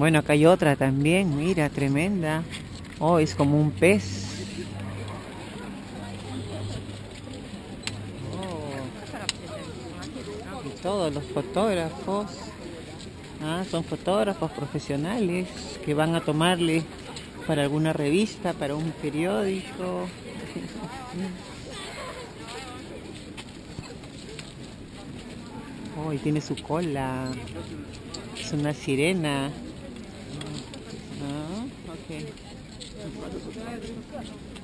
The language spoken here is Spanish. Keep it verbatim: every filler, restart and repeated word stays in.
Bueno, acá hay otra también, mira, tremenda. Oh, es como un pez. Oh, y todos los fotógrafos. Ah, son fotógrafos profesionales que van a tomarle para alguna revista, para un periódico. Oh, y tiene su cola. Es una sirena. Ah, ok.